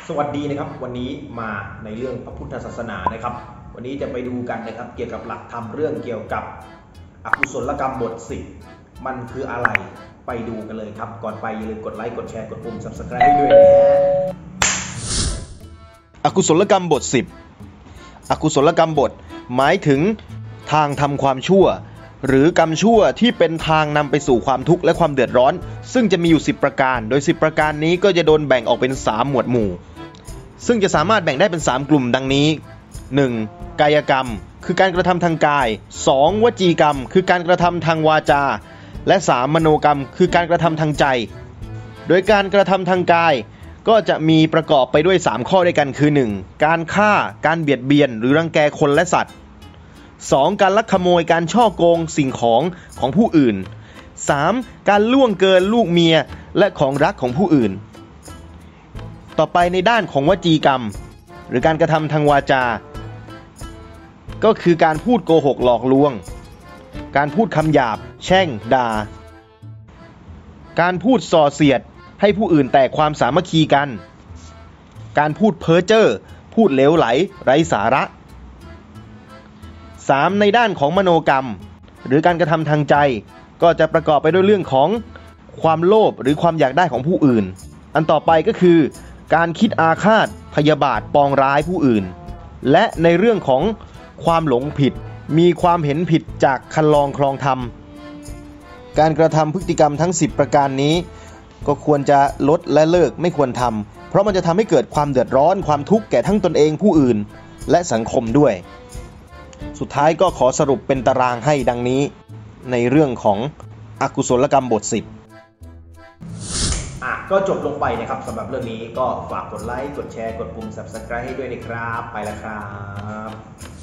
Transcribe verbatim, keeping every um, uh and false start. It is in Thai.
สวัสดีนะครับวันนี้มาในเรื่องพระพุทธศาสนานะครับวันนี้จะไปดูกันนะครับเกี่ยวกับหลักธรรมเรื่องเกี่ยวกับอกุศลกรรมบทสิบมันคืออะไรไปดูกันเลยครับก่อนไปอย่าลืมกดไลค์กดแชร์กดปุ่ม ซับสไครบ์ ให้ด้วยนะฮะอกุศลกรรมบทสิบอกุศลกรรมบทหมายถึงทางทำความชั่วหรือกรรมชั่วที่เป็นทางนำไปสู่ความทุกข์และความเดือดร้อนซึ่งจะมีอยู่สิบประการโดยสิบประการนี้ก็จะโดนแบ่งออกเป็นสามหมวดหมู่ซึ่งจะสามารถแบ่งได้เป็นสามกลุ่มดังนี้ หนึ่ง. กายกรรมคือการกระทำทางกาย สอง. วจีกรรมคือการกระทำทางวาจาและ สาม. มโนกรรมคือการกระทำทางใจโดยการกระทำทางกายก็จะมีประกอบไปด้วยสามข้อด้วยกันคือ หนึ่ง. การฆ่าการเบียดเบียนหรือรังแกคนและสัตว์สอง. การลักขโมยการฉ้อโกงสิ่งของของผู้อื่น สาม. การล่วงเกินลูกเมียและของรักของผู้อื่นต่อไปในด้านของวจีกรรมหรือการกระทำทางวาจาก็คือการพูดโกหกหลอกลวงการพูดคำหยาบแช่งด่าการพูดส่อเสียดให้ผู้อื่นแตกความสามัคคีกันการพูดเพ้อเจ้อพูดเหลวไหลไร้สาระ สาม. ในด้านของมโนกรรมหรือการกระทำทางใจก็จะประกอบไปด้วยเรื่องของความโลภหรือความอยากได้ของผู้อื่นอันต่อไปก็คือการคิดอาฆาตพยาบาทปองร้ายผู้อื่นและในเรื่องของความหลงผิดมีความเห็นผิดจากคันลองคลองธรรมการกระทำพฤติกรรมทั้งสิบประการนี้ก็ควรจะลดและเลิกไม่ควรทำเพราะมันจะทำให้เกิดความเดือดร้อนความทุกข์แก่ทั้งตนเองผู้อื่นและสังคมด้วยสุดท้ายก็ขอสรุปเป็นตารางให้ดังนี้ในเรื่องของอกุศลกรรมบทสิบอ่ะก็จบลงไปนะครับสำหรับเรื่องนี้ก็ฝากกดไลค์กดแชร์กดปุ่ม ซับสไครบ์ ให้ด้วยนะครับไปแล้วครับ